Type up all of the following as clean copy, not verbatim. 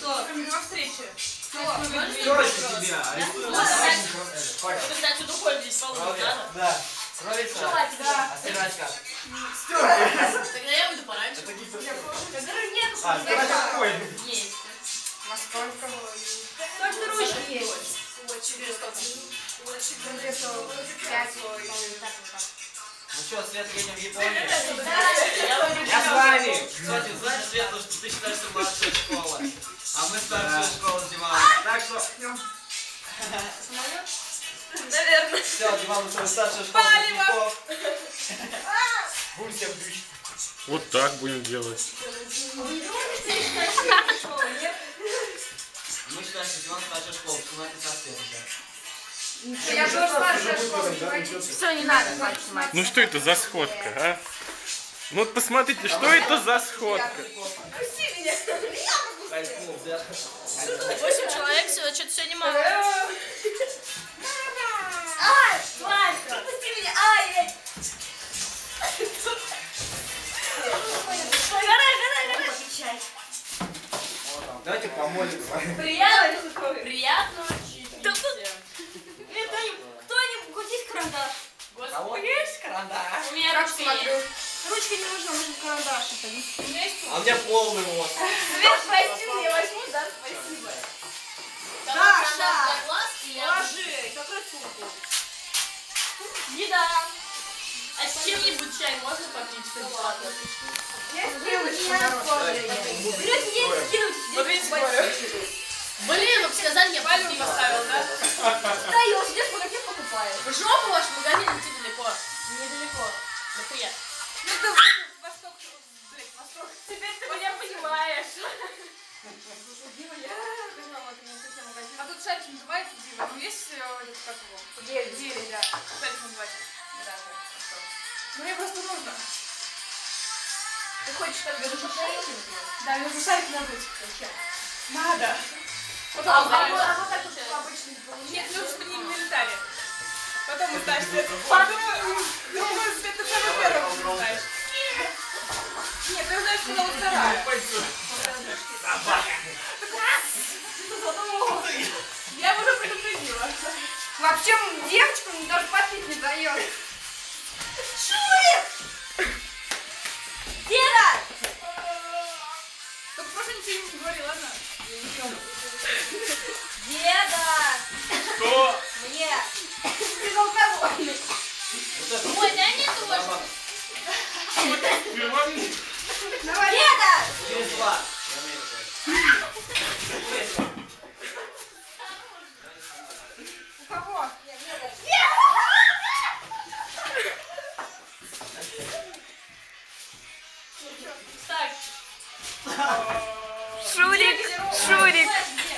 Что? До встречи. Пятерочка тебе, Ты, кстати, духой здесь получишь, да? Да. Нравится? А сыграть как? Тогда я выйду пораньше. Это гипер. А, сыграть какой? Есть. Насколько? Только ручки есть. Ну что, Свет, едем в Японию? Я Я с вами! Кстати, знаешь, Света, что ты считаешься младшей школы, а мы старшая школа с Диманом. Так что... Наверное. Все, Диман, уже старшая школа выпускников. Будем всем ключ. Вот так будем делать. Мы считаем, что Диман старшая школа, потому что на 15 лет уже. Я тоже старшая школа. Все, не надо снимать. Ну что это за сходка, а? Ну вот посмотрите, что это за сходка? 8 человек, что-то сегодня мало. Ай, Вась, отпусти меня. Ай, Давайте помолимся. Приятного чаепития. кто-нибудь здесь карандаш? Кого есть карандаш? У меня Как ручка смотрю. есть. Ручка не нужна, нужен карандаш. А у меня полный мозг. Свет, спасибо, я возьму, да, спасибо. Даша! Ложи, закрой сумку. Еда. А с чем-нибудь чай можно попить? Бесплатно? Я берете деньги, скидывайте. Блин, ну сказали, я пальму поставил, да? Даешь, идешь в магазин, покупаешь. В жопу ваш магазин идти далеко. Недалеко. Нахуя? Ну ты восток, блядь, восток. Теперь ты меня понимаешь. Дима, я понимала, ты не хотел магазин. А тут шарик называется Дима. Ну есть этот как его? Гель, да. Шарик называется. Да, хорошо. Ну мне просто нужно. Ты хочешь, как бы, чтобы шарики? Да, мне нужно шарик надуть. Зачем? Надо. Вот А он, вот так вот обычный получается. Нет, лучше бы не налетали. Потом мы ставишь. Думаю, ты самый первый узнаешь. Нет, ты узнаешь, что вторая. Я уже предупредила. Вообще, девочкам даже попить не дает. Шурик! Деда! Только просто ничего не говори, ладно? Деда! Что? Мне! Ты алкогольный. Ой, дай мне тоже. Деда! Через два. У кого? Так. Шурик! Шурик!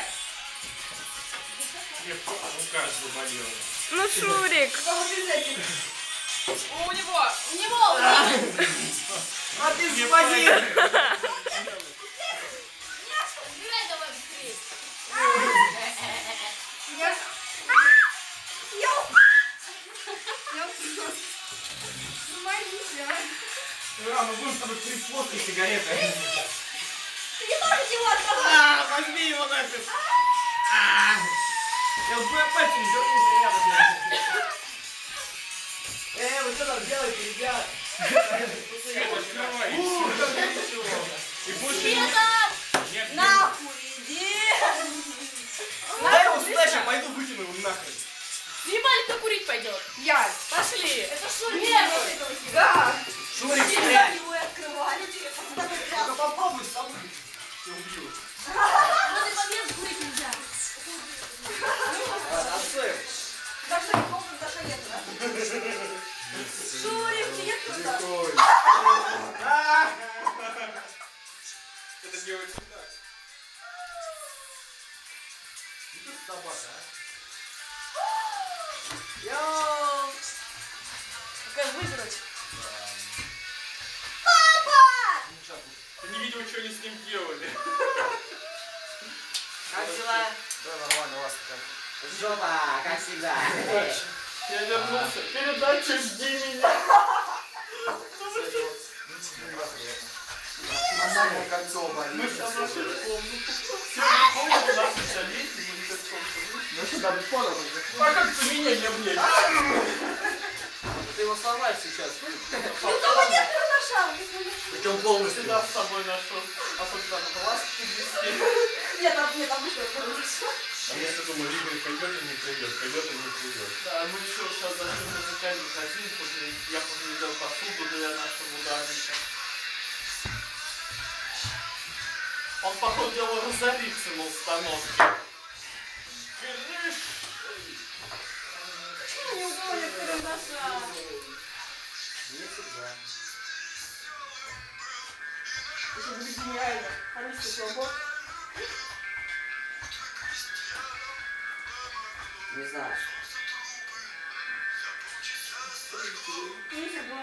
Рука заболела. Ну, Шурик! У него. А ты звони! Убирай давай быстрее. Ура, мы будем с тобой курить плоские сигареты. Ты тоже его отказал! Возьми его нафиг. Я вот пальцем дерну, неприятно. Вы что там делаете, ребят? Открывай. И больше Света! Нахуй иди! Дай его сюда, сейчас пойду выкину его нахрен. Ебали, кто курить пойдет? Я! Пошли. Это Шурик! Да! Шурик, Всегда стрелять. его и открывали. Только попробуй сам. Я убью. Ну ты подъезд курить нельзя. Отстой. Да что, не помню, Даша нет, да? Шурик, нет туда! это делать не так. Иди с собака, Йоу! Как выиграть? Ты не видел, что они с ним делали. Как дела? Да, нормально, у вас как? Жопа, как всегда. Я вернулся. Передачу жди меня. Анальное кольцо, Мы там нашли комнату. Ну сюда быть понял. А как ты меня не облезешь? Ты его сломаешь сейчас. Ну дома нет карандаша. Причем полностью. Всегда с собой ношу. Особенно на ласку вести. Нет, обычно карандаш. А я все думаю, Игорь пойдет и не придет, пойдет и не придет. Да, мы еще сейчас зашли в музыкальный магазин, я поглядел посуду для нашего ударника. Он, походу, дела разорится на установке. Почему не угонят карандаша? Это будет гениально. Армейский свобод. Не знаю. Нифига.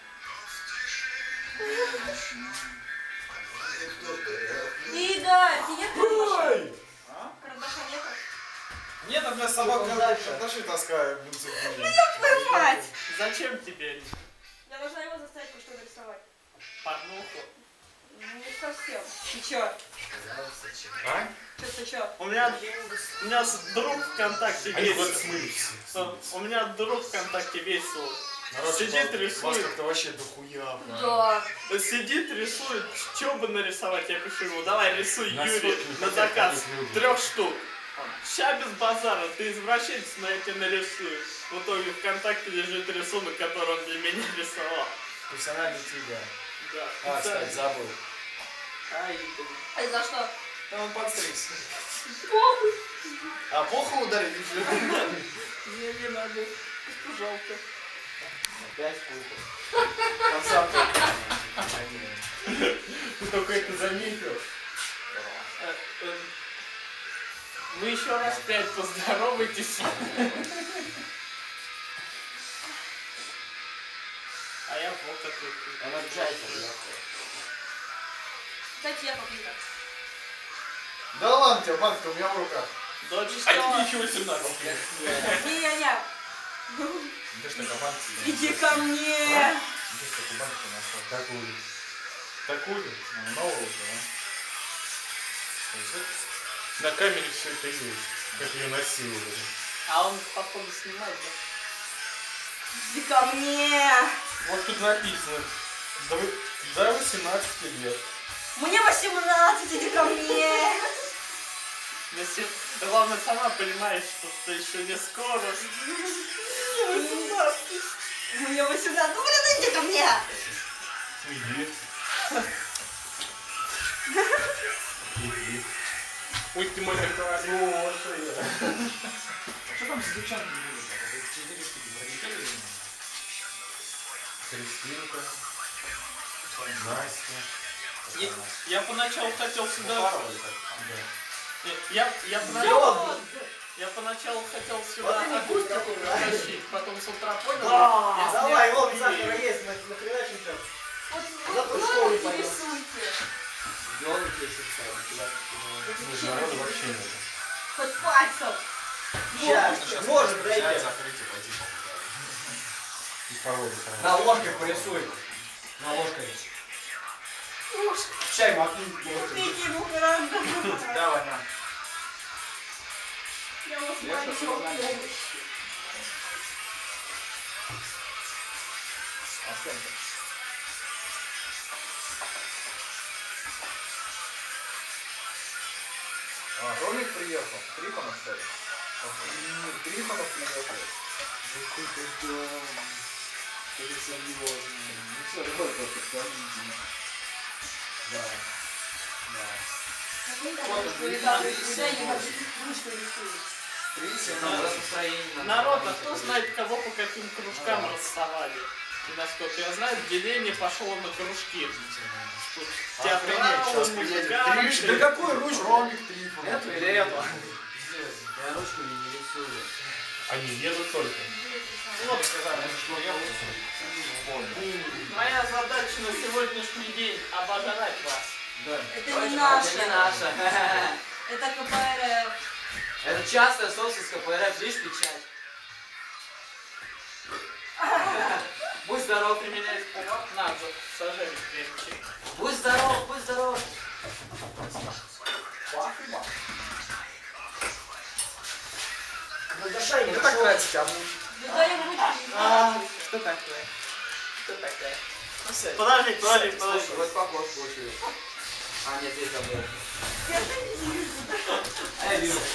Игорь, тебе Ой! карандаша нету? Нет, у меня собака карандаши таскает. Твою мать! Зачем тебе они? Я должна его заставить кое-что нарисовать. Порнуху. Не совсем. Ты чё? А? Ты чё? У меня друг ВКонтакте весел. У меня друг ВКонтакте весел. Сидит, рисует. как-то вообще дохуя. Да. Сидит, рисует. Что бы нарисовать? Я пишу ему, давай рисуй, На Юрий, сотню на хотят заказ. ходить люди. 3 штук. Ща без базара, ты извращенец, но я тебе нарисую. В итоге ВКонтакте лежит рисунок, который он для меня рисовал. Профессиональный тебя. Да. А, кстати, забыл. Ай, А за что? Там он подстригся. Похуй. А похуй ударить еще? не надо. Просто жалко. Опять похуй. Он сам только. Ты только это заметил. Вы еще раз 5 поздоровайтесь. А я вот такой. Он обижается. Кстати, я попью. Да ладно тебе, банка у меня в руках. Дочь сказала. еще 18. Не-не-не. Ты что, банк тебе? Иди ко мне. Ты что, банку нашел? Такую. Такую? Новую уже, а? На камере все это есть. Как ее насиловали. А он, походу, снимает, да? Иди ко мне. Вот тут написано. До 18 лет. Мне 18, иди ко мне. Если, главное, сама понимаешь, что еще не скоро. Мне 18. Ну, блин, иди ко мне. Иди. Иди. Ой, ты мой прекрасный. О, что я. Что там с девчонками было? 4 штуки пролетели или нет? Кристинка. Настя. Я поначалу хотел сюда... Паровали так? Я поначалу хотел сюда акустику притащить, потом с утра понял. Да, если давай, вон я- Захара есть, нахреначим сейчас. Вот Завтра в школу вы пойдем. рисуйте. Ребенок есть, кстати. Международный вообще нет. Хоть пальцем. Сейчас, может, Взять, дойдем. закрыть и пойти побудать. И породу. На ложкой порисуй. На ложкой. Чай макни ложкой. Купите ему карандаш. Давай, на. Я вас Я прошу щас о узнаю. помощи. А с кем-то? А, Ромик приехал. Трифонов, кстати. Трифонов приехал. Это серьезно. Ну все, давай просто подождите. Да. Народ, а кто знает, кого по каким кружкам расставали? И насколько я знаю, деление пошло на кружки. Тут театралы, музыканты. Да какой ручка? Ромик Трифонов. Эту или эту? Я ручку не рисую. Они едут только. Вот, моя задача на сегодняшний день — обожрать вас. Да. Это Точно, не наша. Это не наша. Это КПРФ. Это частая собственность КПРФ, видишь печать? Будь здоров, Применяется помог, надо сажать прям. будь здоров, будь здоров. Пах и бах. называется тебя? Что такое? Что такое? Подожди. Вот похож получилось. А, нет, здесь забыл. А я вижу.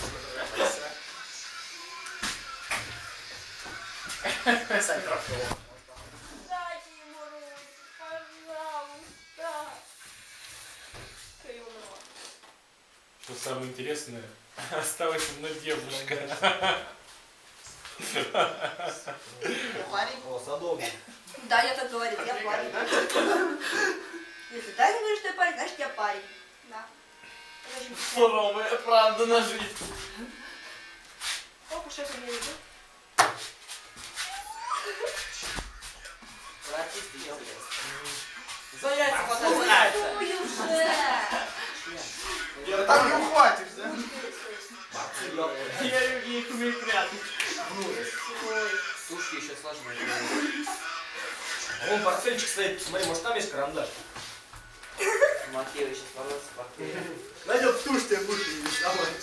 Дайте ему руку, пожалуйста. Ты умерла. Что самое интересное, осталась одна девушка. О, садовник. Да, я так говорю, я парень. Если Таня говорит, что я парень, значит я парень. Да. Это очень вкусно. Суровая правда на жизнь. Оп, шеф имеет в виду. Артисты, я, блядь. За яйца Ой, уже! Там не ухватишь, да? Я их умею прятать. Сушки еще сложнее. Вон портфельчик стоит, смотри, может там есть карандаш? Макеевич сейчас воротится в портфеле. Найдет тушь, тебе будешь не рисовать.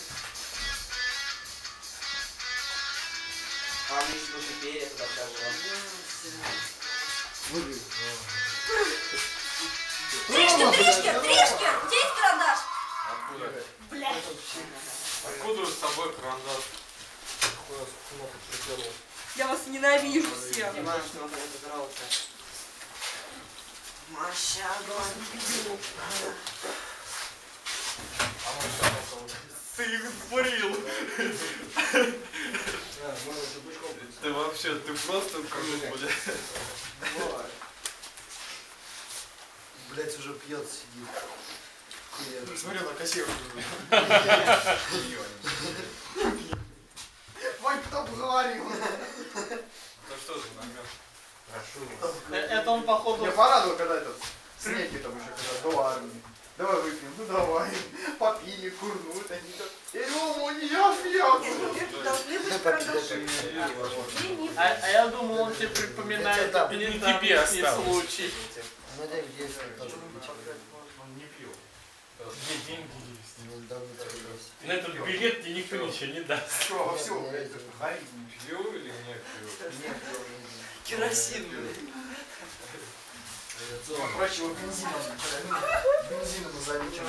А мне еще нужны перья туда втащила. Тришки! У тебя есть карандаш? Откуда? Блядь. Откуда с тобой карандаш? Я вас ненавижу всех. Понимаю, что он это дрался. Маша, Ты их сбурил. Ты вообще, ты просто крут, блядь. Блять, уже пьет, сидит. Смотри, на кассиру. Вань, кто бы говорил? Это что за намек? Это он походу... Я порадовал, когда этот снеги там еще когда до армии. Давай выпьем, ну давай. Попили, курнут, они так. Рому, не смеется. Должны быть карандаши. А я думал, он тебе припоминает Не тебе нынешний осталось. случай. Он не пил. Где деньги есть? На этот билет тебе никто ничего не даст. Что, во все, блядь, то, что харизм. Пью или не пью? керосин, блядь. Проще его бензином назови, чем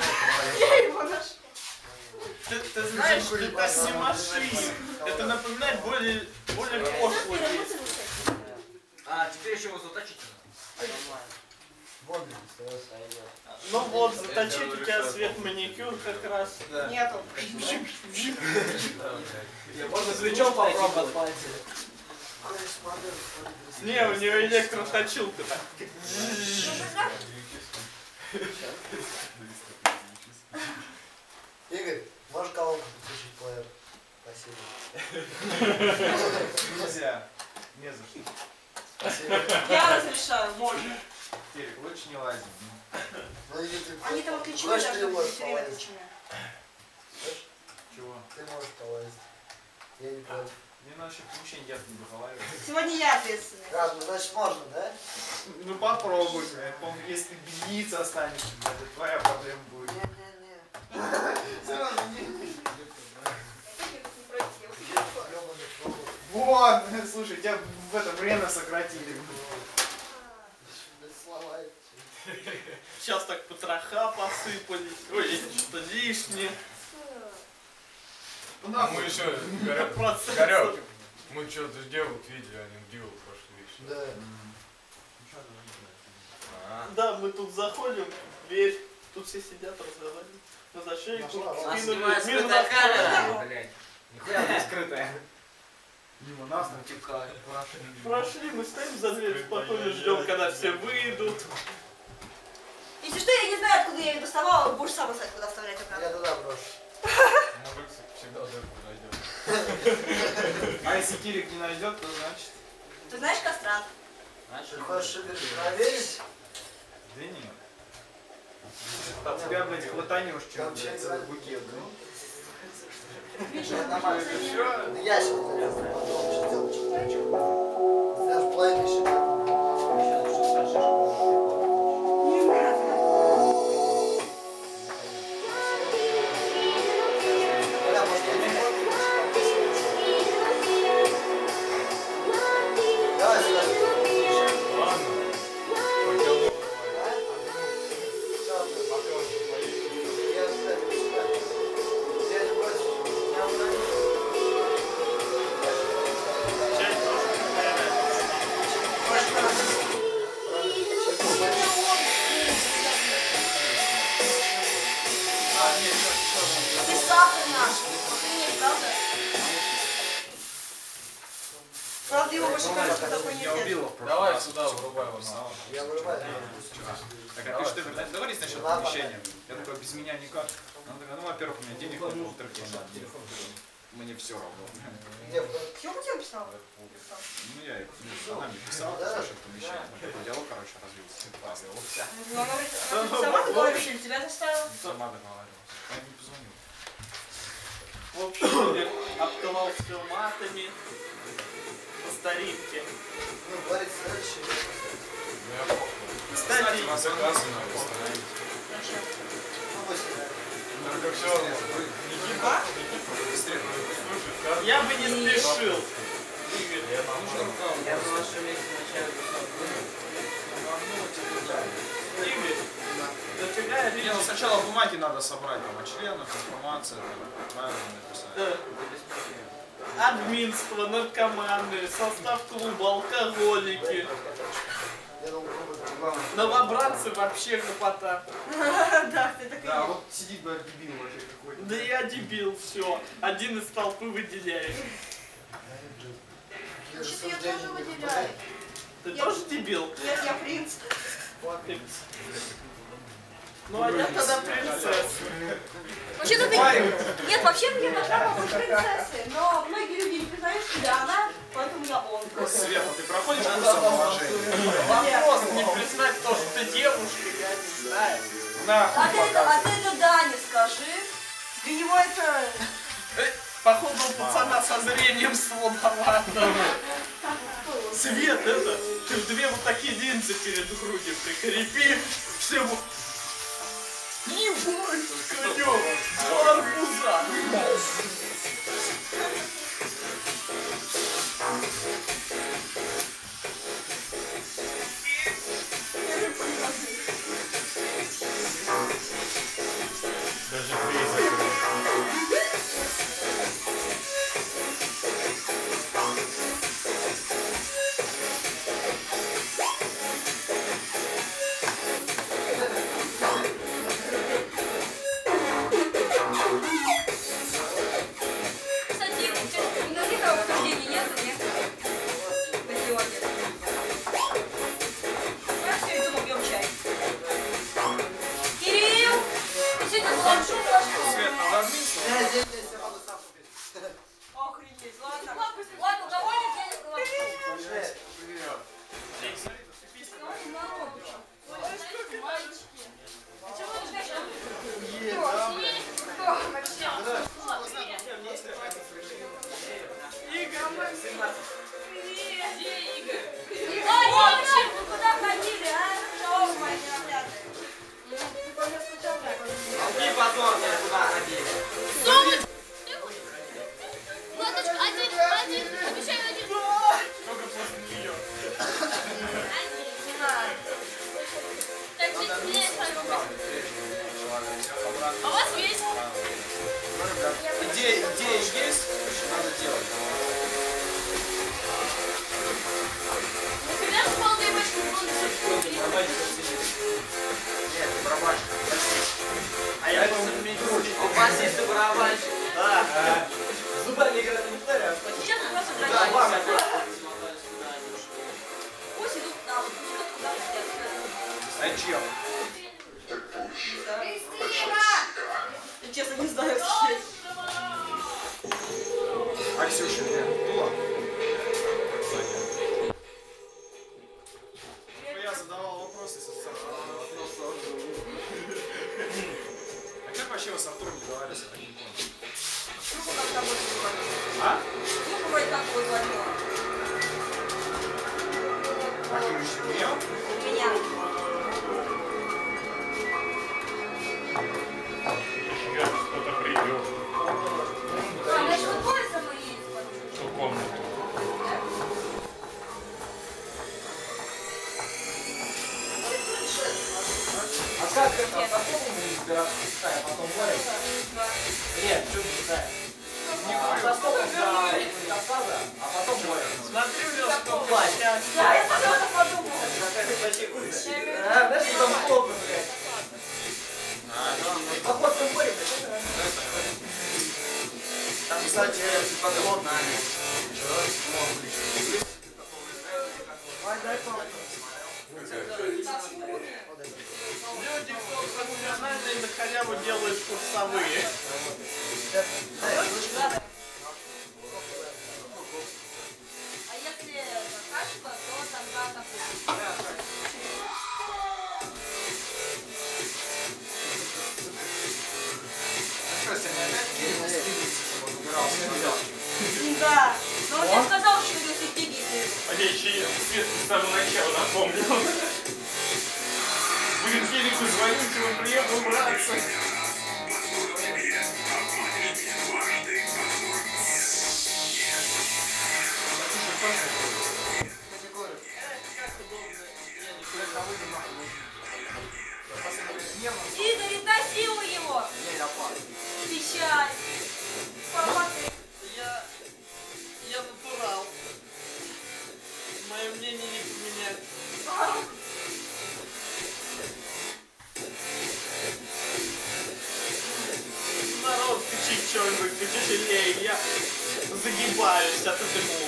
Ты знаешь, это не машина. Это напоминает более пошлый вещь. А, теперь еще его заточить надо. Нормально. Ну вот, заточить у тебя свет маникюр как раз. Нету. Можно свечом попробовать. Не, у нее электроточилка так. Игорь, можешь колонку подключить плеер? Спасибо. Нельзя. Не за что. Спасибо. Я разрешаю, можно. Терек, лучше не лазим. Ну иди ты. Они там отключены, Знаешь, даже ты можешь все время полазить. отключены. Чего? Ты можешь полазить. Я не против. Мне надо сейчас вообще нет не договаривать. Сегодня я ответственная. Ладно, значит можно, да? Ну попробуй. Если бедница останется, это твоя проблема будет. Не-не-не. Сразу не. Ёбаный провод. Вот, слушай, тебя в это время сократили. Да сломай. Сейчас так потроха посыпались. Ой, что-то лишнее. Мы еще, Игорек, мы что-то делают, видели, они в Диву прошли. Да. Да, мы тут заходим, дверь, тут все сидят, разговаривают. Мы зашли, тут Нас скинули снимает мир скрытая на камера, блядь. Нихуя она скрытая. Мимо нас там Типа, Прошли, мы стоим за дверью, спокойно ждем, когда все выйдут. Если что, я не знаю, откуда я ее доставала, будешь сам знать, куда вставлять Я обратно. туда брошу. На рыцарь всегда дырку найдем. А если Кирик не найдет, то значит... Ты знаешь кастрат? Ты хочешь, Игорь, проверить? Да нет. От тебя, блядь, хватанешь, чем, Там блядь, целый букет, да? Да я сейчас даже половину еще нет. Бля, может, я не могу? больше кажется, что такой Я убил его в прошлый Давай раз. сюда врубай его. Я вырываю. Так, а ты что, договорись насчет помещения? Я такой, без меня никак. Она такая, ну, во-первых, у меня денег нет, во-вторых, я надо. Мне все равно. Чего тебе писал? Ну, я она мне писала, насчет помещения. Такой диалог, короче, развился. Ну, она сама договорилась или тебя заставила? Сама договаривалась. Я не позвонил. В общем, я обтывал все матами по старинке. Ну, говорит, следующий. Кстати, У нас заказы надо установить. Ну, 8, Только все равно. я бы не спешил. Игорь, Я на вашем месте начаю писать. Игорь, дофига Не, ну сначала бумаги надо собрать, там, о членах, информация, там, правильно написать. админство, наркоманы, состав клуба, алкоголики. Я думал, главное. Новобранцы вообще гопота. Да, ты такой. Да, вот сидит, блядь, дебил вообще какой-то. Да я дебил, все. Один из толпы выделяешь. Вообще-то я тоже выделяю. Ты тоже дебил? Нет, я принц. Ну а я тогда принцесса. Вообще-то ты... Нет, вообще мне должна помочь принцессы. Но многие люди не признают, что я она, поэтому я он. Света, ты проходишь курс самоуважения? Вопрос не признать то, что ты девушка, я не знаю. А ты это Дане скажи. Для него это... Походу у пацана со зрением слабовато. Свет, это, ты в две вот такие линзы перед грудью прикрепи, все вот... Ебать, конёк, два арбуза. Даже дверь закрыта. Кстати, никаких обсуждений нет, нет? На сегодня. Я все иду, пьем чай. Кирилл! Ты сегодня лапшу пошел? Свет, надо админство? Я могу сам купить. Охренеть, ладно. Ладно, довольно денег на лапшу. Давай народу. Мальчики. А чего вы ждете? Кто? Вообще. Игорь, вы куда ходили, а? Что вы, мои ненаглядные? И позор, куда ходили. Лодочка, один, обещаю один. Только после нее. Не надо. Так, здесь с вами быть. А у вас есть? Идея есть, надо делать. Когда же полная бочка будут? Нет, барабанщик. А я был медведь. У вас есть и барабанщик. Да. Зубами играть не старая. Сейчас мы просто Да, проедем. ладно. Пусть идут на вот, идут куда хотят. Зачем? Я честно не знаю, зачем. А Ксюша где? Была? Я задавал вопросы с А как вообще вы с Артуром договаривались? Я так не понял. Ну, как там будет звонить? А? Ну, вроде как будет звонить. А ключ мне? Меня. Кто-то придет А, значит, вы двое со мной едете? в комнату. А как это? А потом мы избираем, а потом говорим? Нет, что ты читаешь? За столом до рассказа, а потом говорим. Смотри, у него сколько Плачь. счастья. Да, я тоже это подумала. Какая-то почти курса. А, знаешь, что там плохо, блядь? Поход на бой, блядь. Там, кстати, поголодно. халяву делают курсовые. А если качество, то тогда такой. Что, сегодня опять Кирилл стремится, чтобы он убирался? Да. Но он мне сказал, что если книги. А я еще и свет с самого начала напомнил. Будет Феликсу звонить, он приехал браться. Игорь, изнасилуй его! Печаль! Я натурал. Мое мнение не поменять. Народ, кричи что-нибудь потяжелее, я загибаюсь от этой музыки.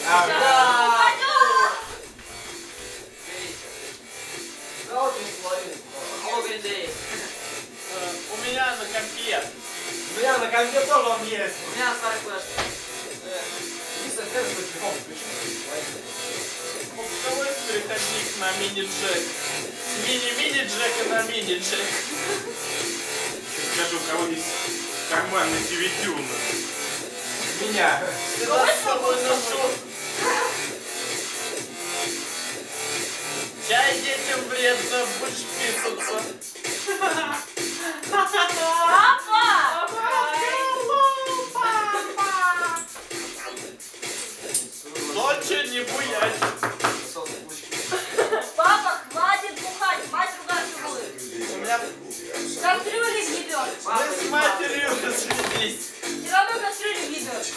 У меня на компе. У меня на компе тоже он есть. У меня старый флеш. Единственное, что я телефон включил. Пусковой переходник на мини-джек. С мини-мини-джека на мини-джек. Скажу, у кого есть карманный DVD. Меня. Всегда с собой ношу. Чай детям вредно, будешь писаться. Папа! Доча, не буять. Папа, хватит бухать! Мать ругаться будет! У меня Кастрюли ебет! мы с матерью развелись. Все равно кастрюли ебет!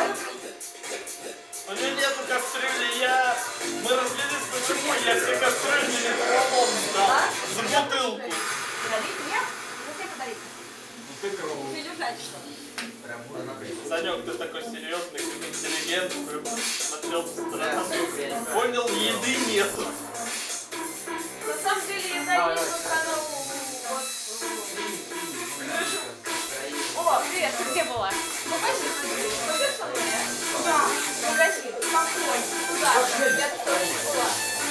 У меня нету кастрюли, мы развелись, почему? Я все кастрюли металлолом сдал. За бутылку. Подарить мне? Ну ты подарить. Ты не знаешь, что? Санек, ты такой серьезный, интеллигентный, смотрел по сторонам. Понял, еды нету. На самом деле, еда есть, вот она О, привет, ты где была? В магазин ходила. Пойдешь со мной? Да. В магазин. Какой? Куда? Я тут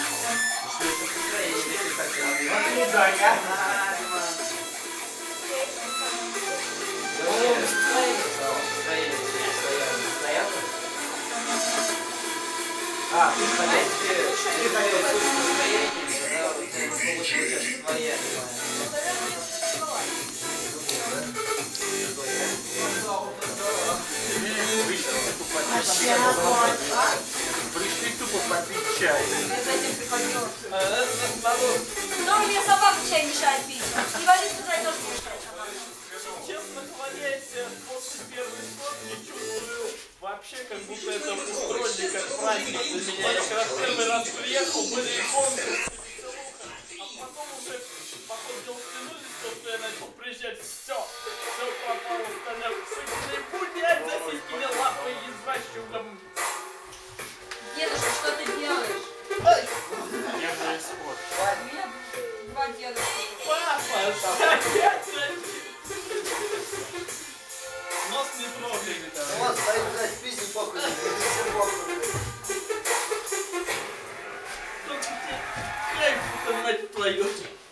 А, ты хотел Пришли тупо попить чай. Но мне собака чай мешает пить. И Валиса тоже мешает. Честно хвалясь, после первой сотни чувствую вообще, как будто это устроили как праздник для меня. Я когда в первый раз приехал, были конкурсы, веселуха, а потом уже, походу, дел стянулись, то, что я начал приезжать, все пропало, остальное, сытные гулять за сиськими лапой, извращенным. Дедушка, что ты делаешь? Нервный исход. У меня два дедушки. Папа, опять нос не трогай. Вот, стоит, блядь, пизни похуй, все похуй. Тут тебе кайф-то, мать твою.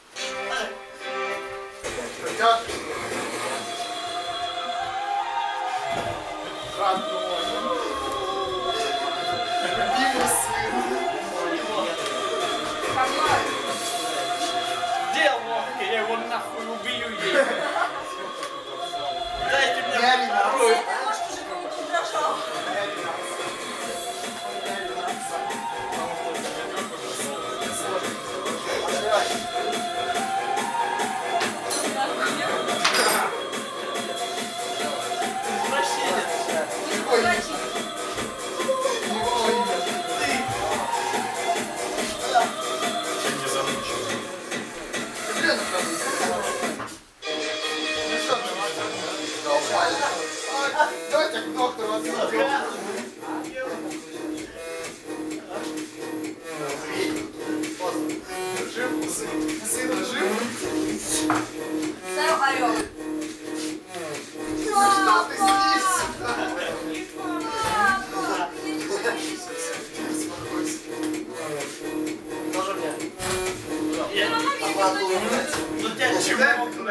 Хотят? Родной. Любимый сын. Где ловко? Я его нахуй убью ей. Дайте мне вторую. Может, уже не дрожал.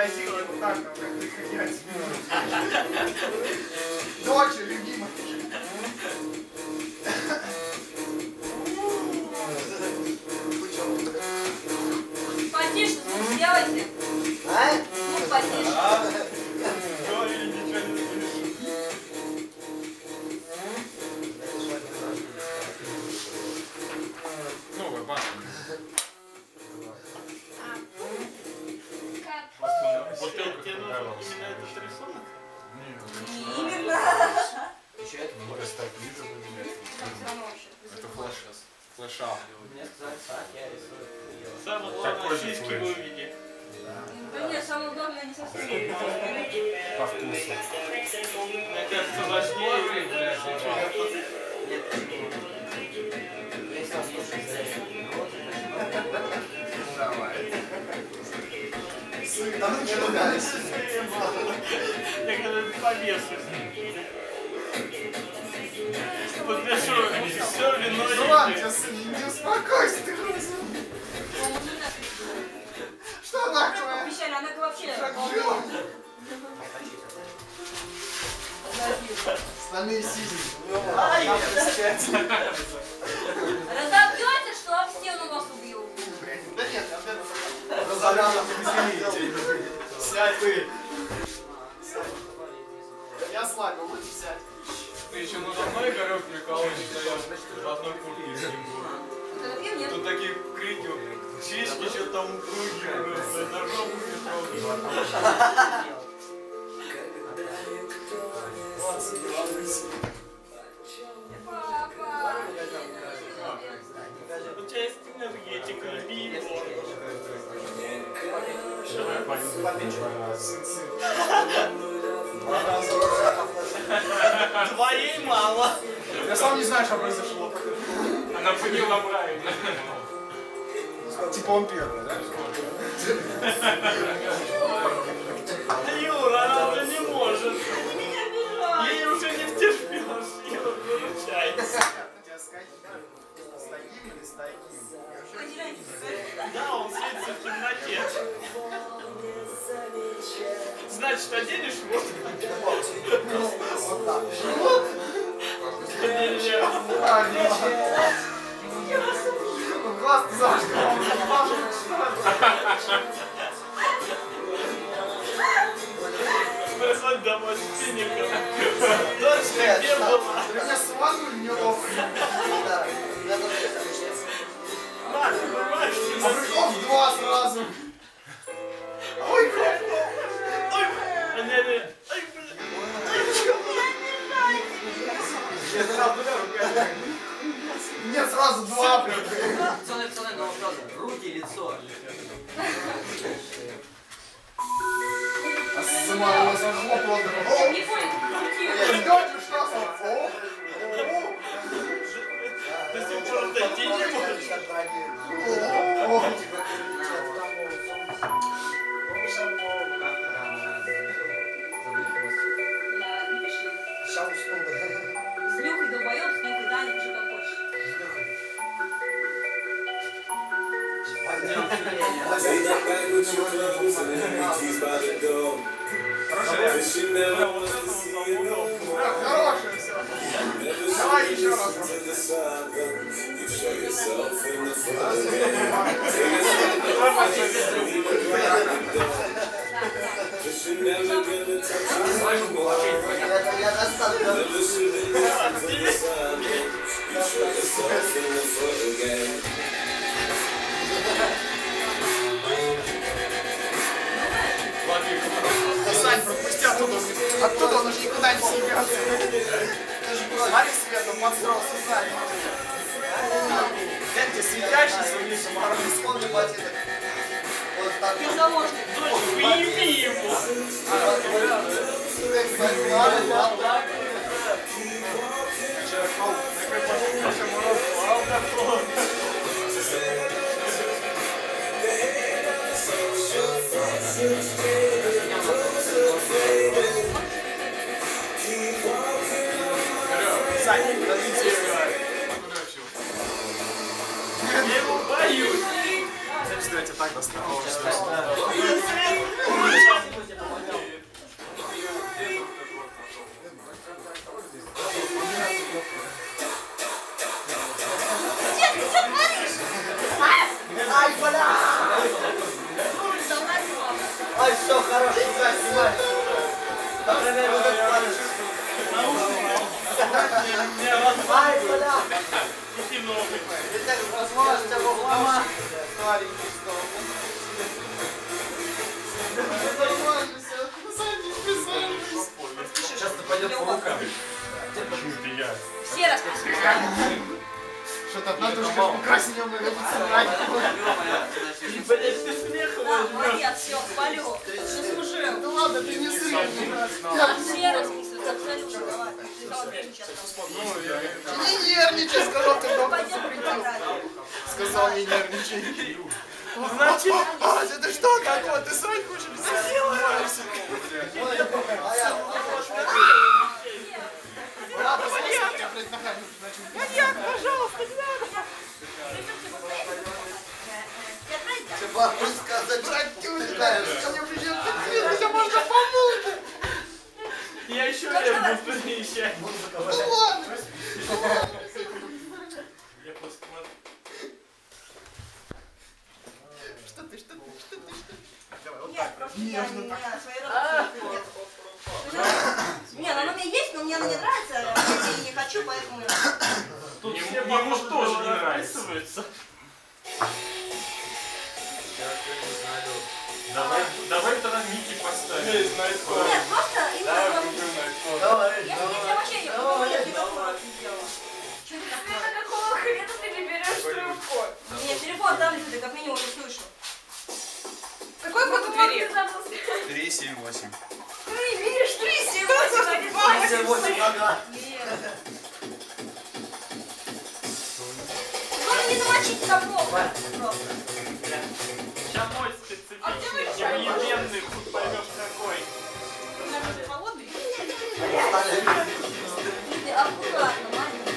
красиво, вот так надо приходить. Дочь любимая. Потише звук сделайте. А? Звук потише. Говори, ничего не слышу. Новая банка. Вот тебе нужен именно этот рисунок? Именно. Еще это не Может, так вижу, поменять. Там все равно еще. Это флеша. Мне сказали, так, я рисую. Самое главное, Такой же сиськи флеш. выведи. Да нет, самое главное не совсем. По вкусу. Мне кажется, важнее. Нет, если он слушает Давай. Там ничего дальше. Я когда-нибудь повешусь. Подпишу все вино. Ну ладно, не успокойся, ты просто. Что такое? Обещали, она вообще... Как жила? Остальные сиди. Разобьете, что об стену вас убью. Да нет, разоряна повеселее. Сядь вы. Я слабил, лучше сядь. Ты еще надо мной, Игорек, прикалываешь, что я в одной куртке с ним был. Фотографию нет? Тут такие крики, сиськи что там круги, на жопу не трогай. У тебя есть энергетика, люби его. Твоей мало. Я сам не знаю, что произошло. Она поняла правильно. Типа он первый, да? Юра, она уже не может. Ей уже не втерпешь. Юра, выручайся. Тебя с таким или с таким? Да, он светится в темноте. Значит, оденешь вот. Вот так. Не-не-не. Глаз зажгал. Приходь домой с фиником. Точно, где была? Ты меня сванули неловко. Мать, понимаешь, ты А прикол в два сразу. Ой, как. Ой, не-не. Ай, блин. Нет, сразу два, блин. Пацаны, новая фраза. Руки, лицо. А самого захлопала. Не понял, крути. Идёте, что сам? До сих пор дойти не можешь. Не пиши. С Люхой долбоёб, с Люхой Даня, пиши как хочешь. Хорошее все. Давай еще раз. Я достаточно. Сань, пропусти оттуда. Оттуда он уже никуда не съебется. Смотри, Света, он подстроился сзади. Гляньте, светящийся вниз, мороз. Вспомни ботинок. Вот так. Ты заложник. Выеби его. Сань, подождите. Я его боюсь. Что я тебя так достал? Ой, Давай, все, хорошо, снимай. Например, вот этот парень. Ай, бля. Иди новый. Ты так возможно, тебя Бог помашет. Маленький стол. Нормально все. Сейчас ты пойдет по рукам. Почему ты я? Все расписываются. Что-то надо уже покраснел, надо собрать. Блять, ты смеха Да, возьмешь. молодец, все, хвалю. Заслужил. Ну ладно, ты не срыв. Все расписываются, абсолютно. Давай. Ты сказал, время сейчас. Не нервничай, сказал, когда Пойдем запретил. фотографию. Сказал, не нервничай. Значит, это что такое? Ты срать хочешь? Ладно, смотри, блядь, ногами начал. Пожалуйста, не надо. Тебе бабу сказать, Братюшка, ко мне уже сейчас тебя можно помочь. Я еще лет буду приезжать. Ну ладно. Я посмотрю. Что ты? Нет, просто я не своей работы нет. Не, она мне есть, но мне она не нравится. Я ей не хочу, поэтому... Тут все ему тоже не нравится. Давай тогда Микки поставим. Нет, просто именно... Давай, Я вообще не буду, я телефон сделала. Что ты такое? Какого хрена ты не берешь трубку? Нет, телефон там лежит, я как минимум не слышу. Какой код у двери? 378. Ты видишь 3 8, ага. Главное не замочить замок. Просто. Сейчас мой специфичный, невъебенный, тут поймешь какой. Холодный? Ты аккуратно, маленький.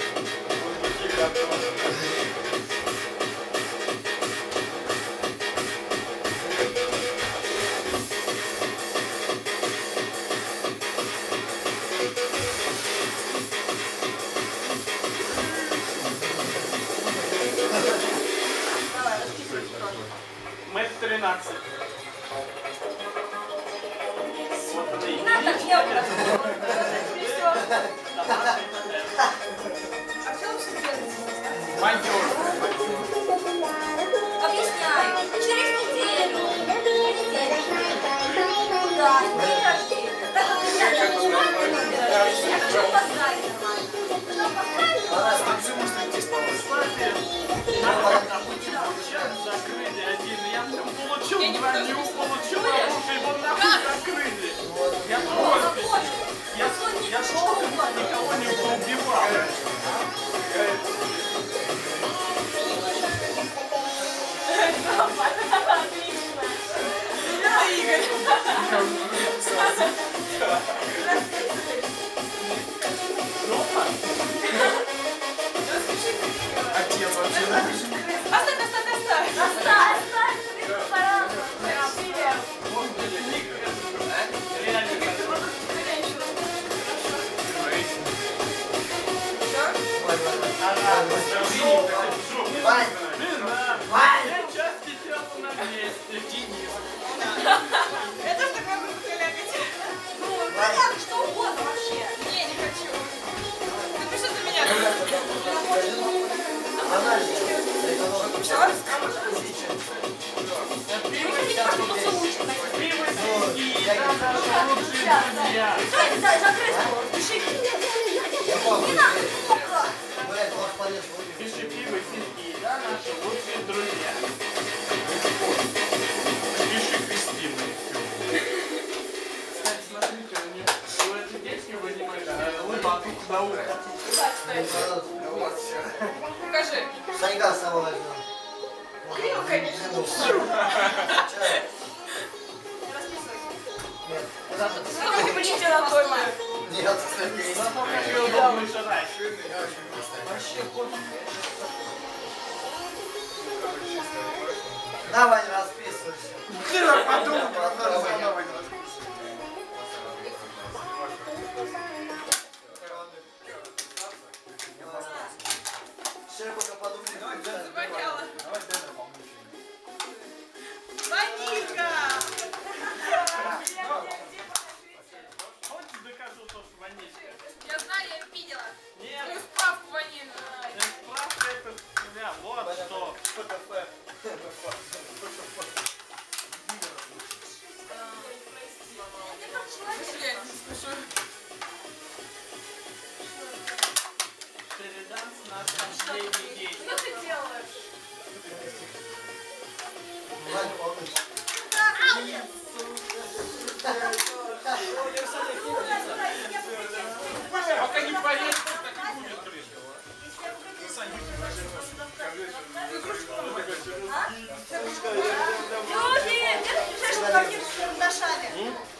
Давай, расписывайся тоже. Мэтт 13. Смотри. Не надо так делать. А что вы все делаете? Майор. Объясняю. Через неделю. Да, день рождения. Так как я не знаю, когда день рождения, я хочу поздравить нормально. Чтобы поздравить Она нормально. Сейчас закрыли один. Я там получил броню, получил оружие, его нахуй закрыли. Я просто... Я что никого не убивал. Отец вообще напишет. Оставь. Оставь. Пора. Я часто делал на месте. Я тоже такой буду коллегать. Ну, понятно, что угодно вообще. Не, не хочу. Напиши за меня. Закрыть его. Пиши. Не надо. Пиши пиво, сиськи, да, наши лучшие друзья. Пиши Кристина и все. Кстати, смотрите, у этой девочки вынимаешь лопату на ухо. Да, кстати. Покажи. Санька с собой возьмем. Криво, конечно. Нет. Сколько вы будете на той маме? Нет, кстати. Зато как удобно шарать. Давай расписывайся. Ты так подумал, давай. Все, пока подумай. Звоняла. Давай Дэна помучаем. Ванилька! Переданс наш последний день. Что ты делаешь? Вань, помнишь? Пока не поедешь, так и будет крышка. Люди, держишь квартиру с карандашами.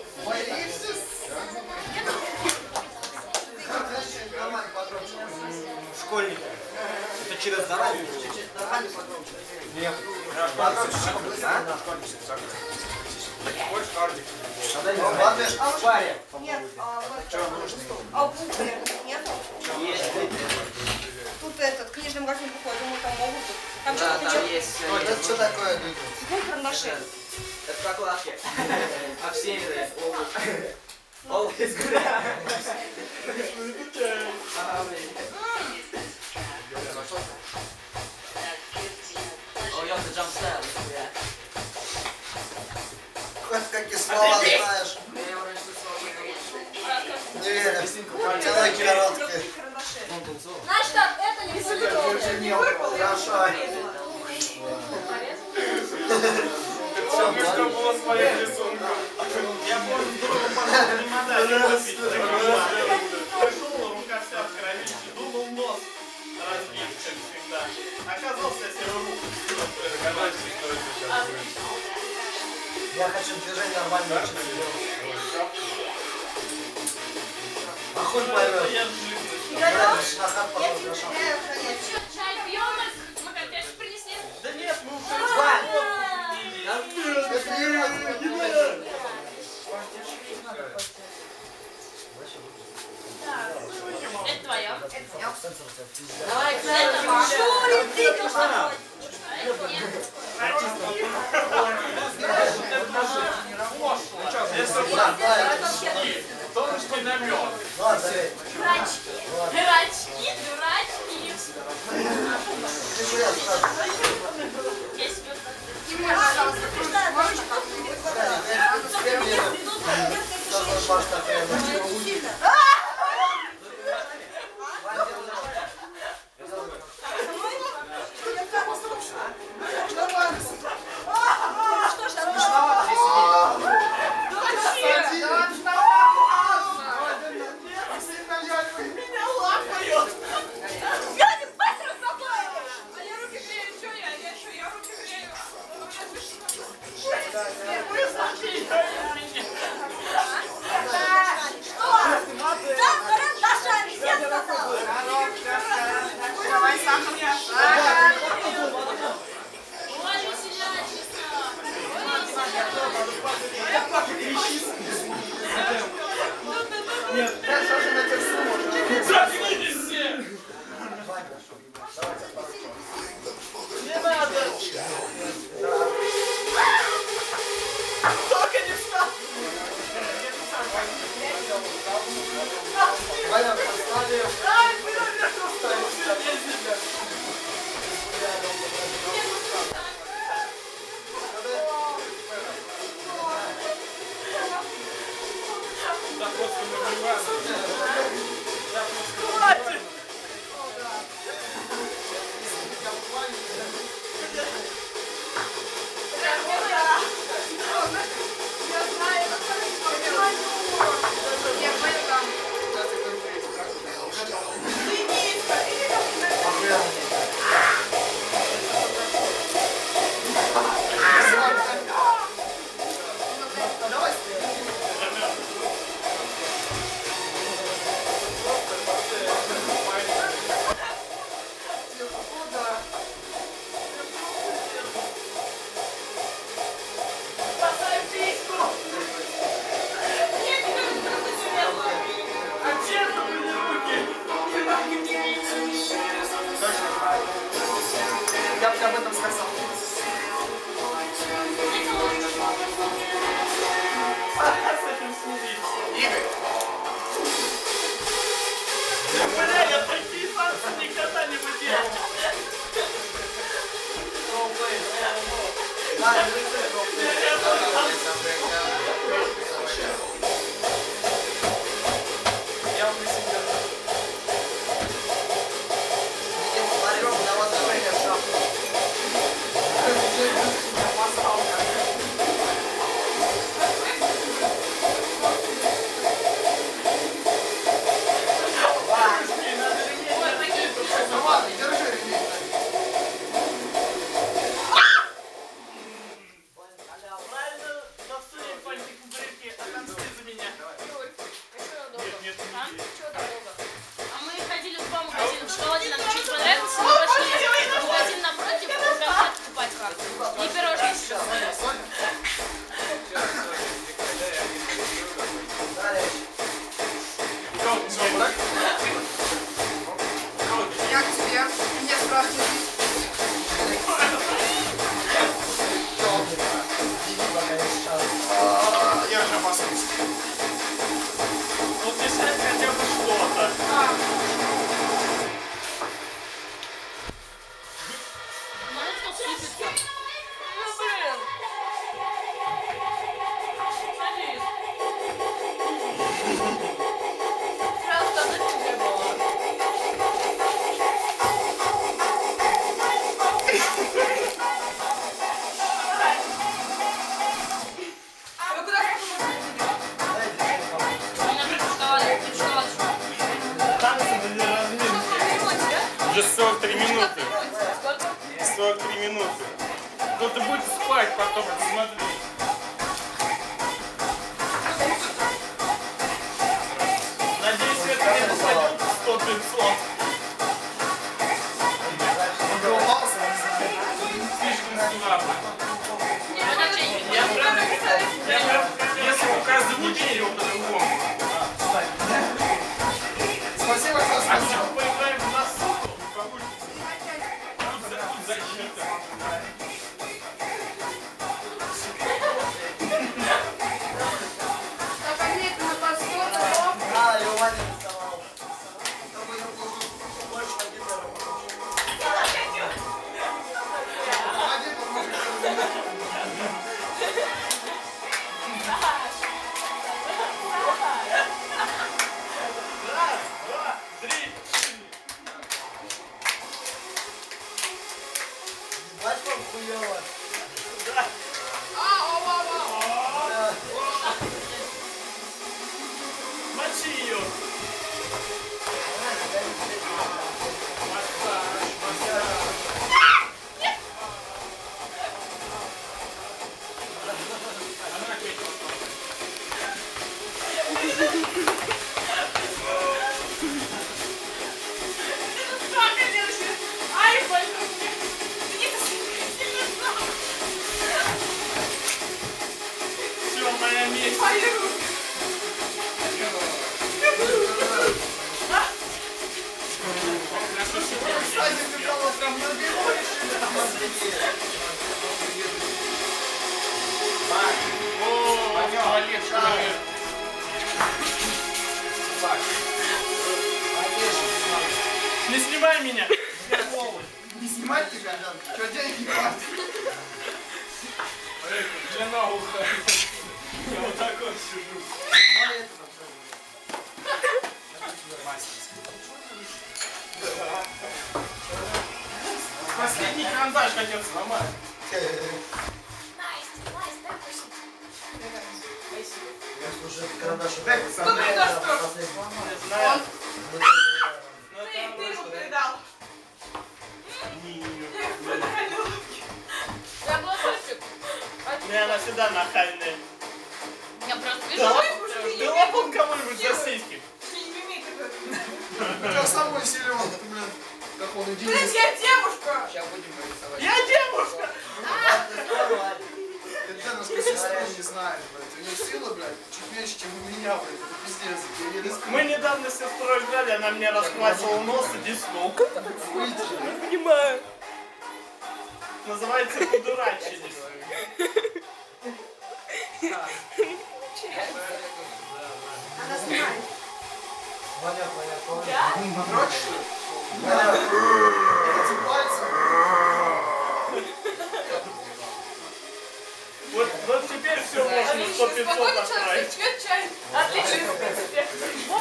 Нормально, погромче. Школьники. Это через дорогу. Нормально, погромче. Нет. Больше хардик. Ладно, В паре. Нет, Что нужно? а у буквы нет? Есть. Тут этот, книжный магазин походим, мы там могут быть. Там Да, что-то там причем есть. это что такое, Дудя? двух карандашей. Это прокладки. Обсеянные. Always good. Ага, блин. Oh, you have to jump style. Yeah. Хоть какие слова знаешь. Я его раньше свободно. Не верю. Целые короткие. Карандаши. Знаешь так, это не Хорошо. Все, что было с моим рисунком. Я помню, думал, пошел лимонад купить. Пришел, рука вся в крови, думал нос разбит, как всегда. Оказался я себе руку. Догадайся, что это сейчас будет. Я хочу движение нормально сделать. А хуй поймешь. Я жив. Даешь? На хат Я потом тебе зашел. читаю охранять. Чай пьем, мы опять же принесли. Да нет, мы уже Это твое. Давай, Шурик, ты что тонкий намек. Ладно, Дурачки. Дурачки, дурачки. ты хуя скажешь. Есть вот Заткнитесь все! Не надо! Только не встал! Ваня, поставим. Ай, вы наверху встали! Да просто набиваем. Хватит! Я бы об этом сказал. С этим смириться. Бля, я такие танцы никогда не выделал. Уже 43 минуты. 43 минуты. Кто-то будет спать потом, смотри. Надеюсь, это не попадет 100-500. Слишком слабо. Если бы каждый выделил по-другому. Спасибо, что А сказал. сейчас поиграем в насылку. Тут защита. Так, а нет, на посту, А, его Ваня рисовал. Там ее больше один Погоди, поможешь. Раз, два, три. Бачишь, как хуёво? Да. Да. Мочи ее. Массаж, массаж. Она опять попала. Все, моя месть. Кстати, ты прямо прям набиваешь. О, туалет, туалет. Не снимай меня. Не снимать тебя? Что, деньги хватит? Для на ухо. Я вот так вот сижу. Последний карандаш хотел сломать. Я слушаю, карандаш. Дай Последний. Не знаю. Ну, Ты это ему что? передал. Я была супер. Не, она всегда нахальная. Я просто Ты вижу. лапун кому-нибудь за сиськи. У тебя самый силен, блин. Как он Блин, удивился. я девушка! Сейчас будем рисовать. Я девушка! Ты насколько сестру не знаешь, блядь. У нее сила, блядь, чуть меньше, чем у меня, блядь. Это пиздец. Я еле скрыл. Мы недавно с сестрой играли, она мне расквасила нос и десну. Выйди. Понимаю. Называется подурачились. Она снимает. Ваня, помнишь? Подрочишь, что ли? Эти пальцы. Вот теперь все можно 100-500 отправить. Цвет чай. Отлично, в принципе.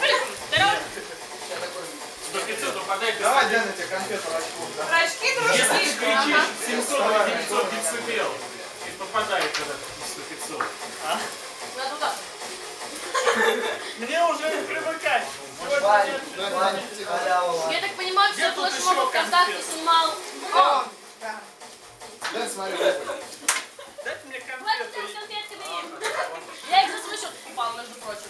100-500 упадает. Давай, Диана, тебе конфету рачку. Да? Рачки Если дружки. ты кричишь 700-900 децибел, и попадает в этот 100-500. А? Надо туда. Мне уже не привыкать. Ваня, Ваня, халява. Я так понимаю, Где все тут флешмоб еще ВКонтакте конфеты? снимал он. Дай, смотри. Дайте мне Хватит конфету. с конфетками. Я их за свой счет покупал, между прочим.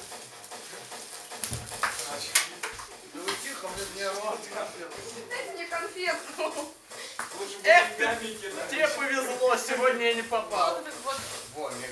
Да вы тихо, мне рот конфету. Дайте мне конфетку. Эх ты, тебе повезло, сегодня я не попал. Вот. Вон, мега.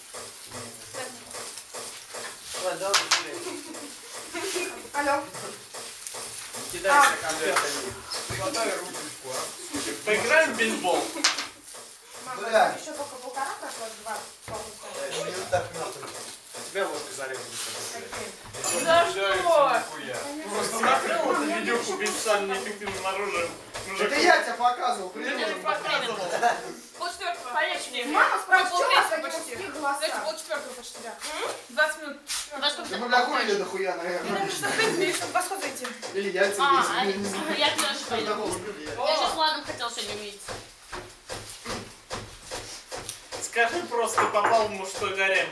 Ваня, давай быстрее. Алло. Кидайся конфетами. Хватай ручечку, а. Поиграем в бейсбол. Мама, Бля. еще только полтора прошло, два. Не вот так нахуй. Тебя вот зарезали. За что? Смотрел эту видюху бессальным неэффективным оружием? Это я тебе показывал, Ты мне придурок. не показывал. Полчетвертого. Полегче. Мама спрашивает, что у вас Полтретьего такие почти. мужские Значит, голоса? полчетвертого почти, да. 20 минут. Во сколько Да ты мы бля покупаешь? хули дохуя, наверное. Что в принципе, чтобы во сколько зайти? Или яйца А, весят, не знаю. я тоже пойду. Продовольствие. Я сейчас с Ладом хотел сегодня увидеться. Скажи просто, попал в мужской гарем.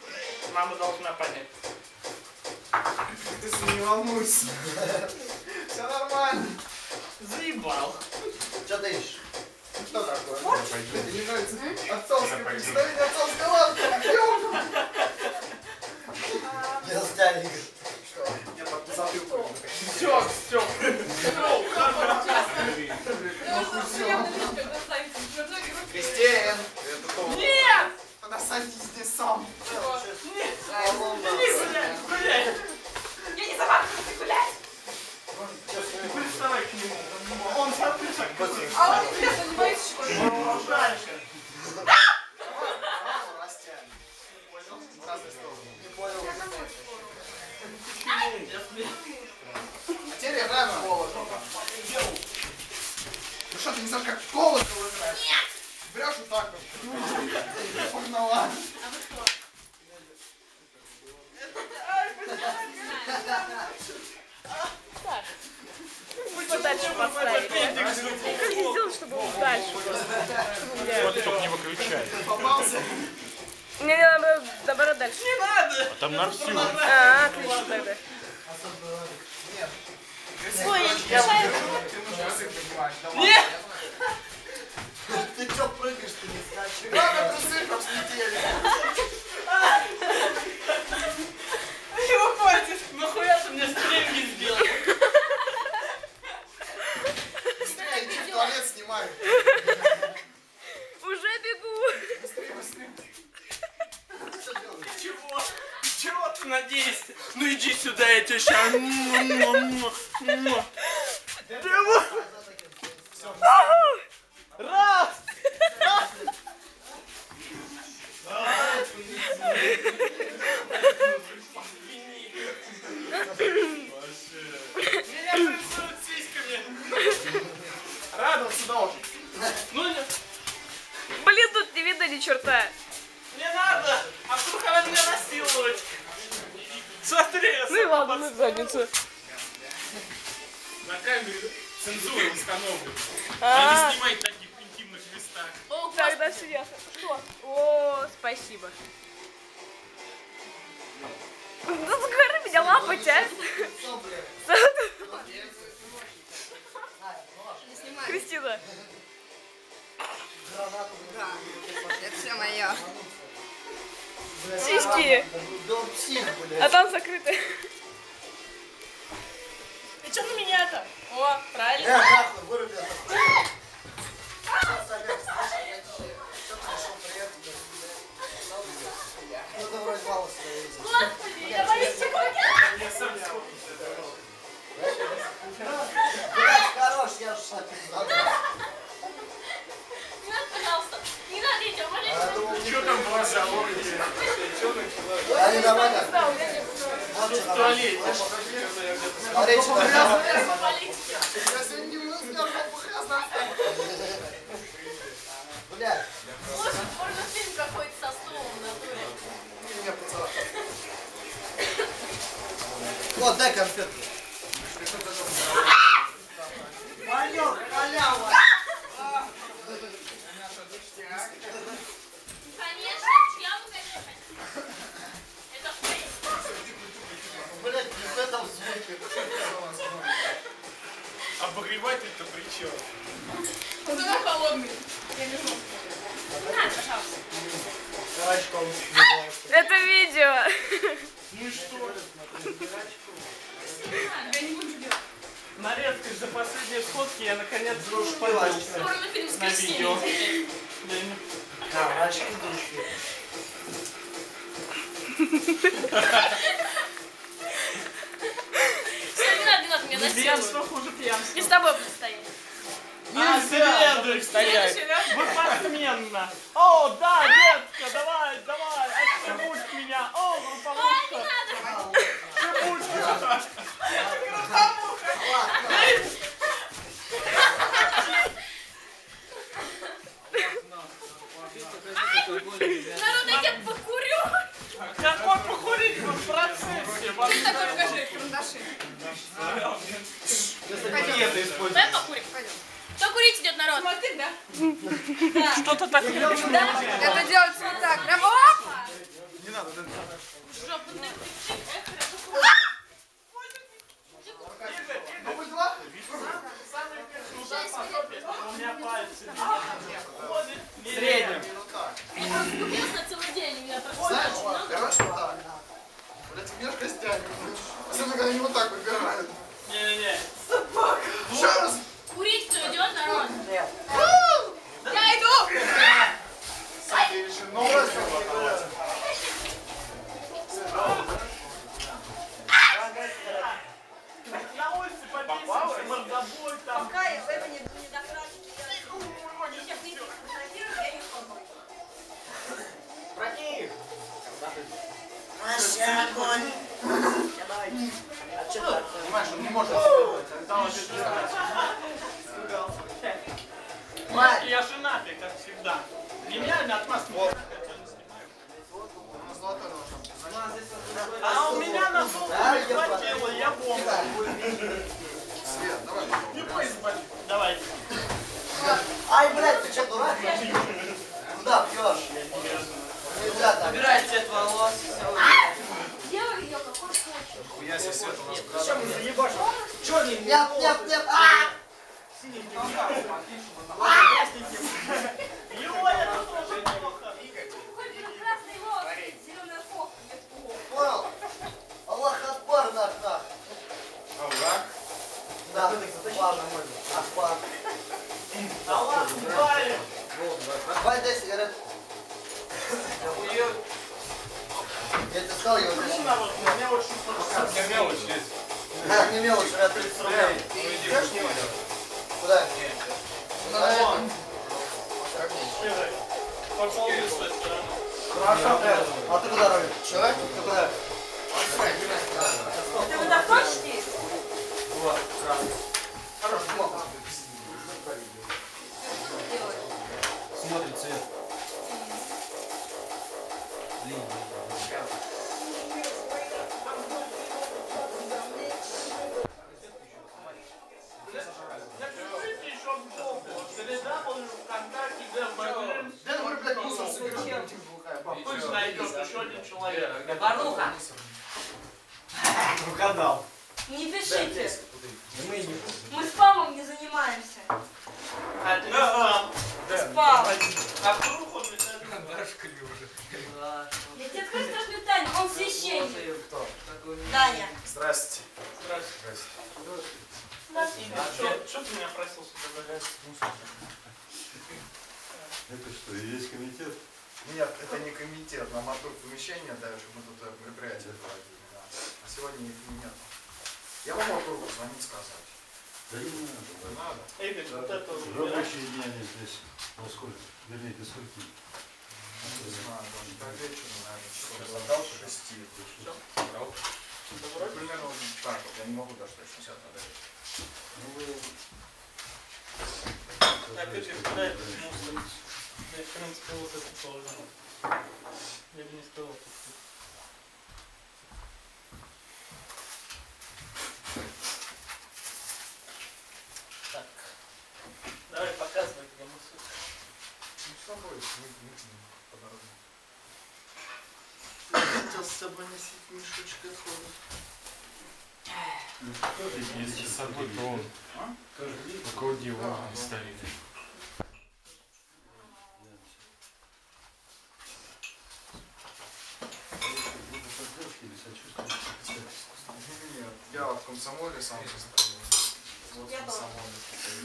Мама должна понять. Ты не волнуйся. Все нормально. Заебал. Что ты ищешь? Что такое? Тебе не нравится отцовское представление отцовской лавки? Я знаю, Игорь. Что? Я подписал его. Все, все. Кристин! Нет! Тогда садись здесь сам. Нет! Салон, Иди гулять! Гуляй! Я не собака, ты гулять! Приставай к нему. Он смотри, как А он интересно, не боится чего-то? дальше. Растянь. Понял? В разные стороны. не понял. А теперь играем в колокол. Ну что, ты не знаешь, как в колокол играть? Нет! Берешь вот так вот. Погнала. Можно дальше поставить. Как сделать, чтобы он дальше просто? Вот только не выключай. Попался. Мне надо, наоборот, дальше. Не надо. А там на всю. А, отлично тогда. Нет. Ой, Я ты нужно сын поднимать. Давай. Нет. Ты что прыгаешь, ты не скачешь? Главное, трусы чтоб слетели. Его хватит. Нахуя ты мне стринги сделал? Быстрее иди в туалет, снимай. Уже бегу. Быстрее, быстрее. Чего? Чего ты надеешься? Ну иди сюда, я тебя сейчас. Раз! Меня принесут сиськами. Радоваться должен. Ну не, Блин, тут не видно ни черта. не надо, а вдруг она меня насилует. Смотри, я Ну и сама ладно, на задницу. На камере цензура установлена. А, Не снимай в таких интимных местах. тогда все ясно. Что? О, спасибо. Ну, закрой меня лапать, а? Кристина. Это все мое. Сиськи. Да псих, А блядь. там закрыто. И что на меня-то? О, правильно. Нахуй, выруби это. Сейчас, Олег, слушай, я тебе... Что ты нашел приятно? Ну, ты вроде мало своей. Господи, я боюсь чего-то. Блядь, хорош, я ж шапик забыл. Не надо, пожалуйста. Не надо, я тебя умоляю. Что там глаза ловите? Они нормально. Вот В что туалете. Смотри, что Я сегодня не выяснял, что грязно. блядь. Может, порнофильм какой-то со стулом в натуре. Меня поцеловал. Вот, дай конфетку. Майор, халява. Конечно, я буду конечно. Это фейс. Блядь, не в этом звуке. Обогреватель-то при чем? Он такой холодный. Я не знаю. На, пожалуйста. Карачком. Это видео. Ну и что? Я не буду делать. Нарезка из-за последней сходки я наконец уж подался Порнофильм с на видео. Кристиной. Карачки души. Все, не надо меня насиловать. Пьянство хуже пьянства. И с тобой буду стоять. Не следует стоять. Следующий, Вы посменно. О, да, детка, давай, давай, отшибуть меня. О, групповушка. Шибучка. Народ, я тебя покурю. Какой покурить вы в процессе? Что такое, покажи, карандаши. Давай покурим. Кто курить идет, народ? Смотри, да? Что-то так. Это делается вот так. Прям огонь. Понимаешь, он не может сделать. Там вообще Я женатый, как всегда. Гениальный атмосфера. А у меня на солнце не хватило, я помню. Свет, давай. Не бойся, давай. Ай, блядь, ты что, дурак? Куда пьешь? Нельзя так. Убирай цвет волос. Делай ее какой хочешь. Хуя себе свет у нас Сейчас мы заебашим. Черный. Нет, нет, нет. Юля, тут тоже плохо. Красный волос, зеленая фок. Понял? Аллах Акбар нах. Аллах. Да, ладно, Акбар. Аллах, Акбар. Давай, дай сигарет. Я тебе сказал, я вот Почему народ? У меня вот что-то. Я мелочь здесь. не мелочь, у меня 30 рублей. Куда? Пошел с той стороны. Хорошо, а ты куда, Равин? Человек? Ты куда? Ты вот так точно есть? Вот, красный. Хорош, мог. Смотрит цвет. Напишите еще в блогу. www, ВКонтакте, ГБ. Да, ну, блядь, мусор собирай. Пусть найдет еще один человек. Баруха. Угадал. Не пишите. Мы не Мы спамом не занимаемся. А ты сам. Спам. А вдруг он ведь Я тебе открою страшную тайну. Он священник. Даня. Здравствуйте. Что ты меня просил сюда залезть? Это что, и есть комитет? Нет, это не комитет, нам открыли помещение даже, мы тут мероприятие проводили. Да. А сегодня их нет. Я могу Артуру позвонить, сказать. Да не надо. Не надо. Игорь, вот это вот. Рабочие дни они здесь. Во сколько? Вернее, до скольки? Не знаю, даже до вечера, наверное, до 6. Примерно вот так вот, я не могу даже точно сейчас отдать. Ну вы... Опять же, да, это мусор. Да, в принципе, вот это тоже. Я бы не сказал. Так. Давай показывай, где мусор. Ну, с собой, по дороге. Хотел с собой носить мешочек отходов. Если с собой, то он. У кого диван стоит. Нет, я в комсомоле сам состою. Вот в комсомоле.